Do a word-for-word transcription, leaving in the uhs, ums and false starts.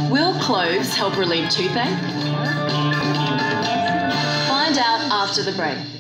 Will cloves help relieve toothache? Find out after the break.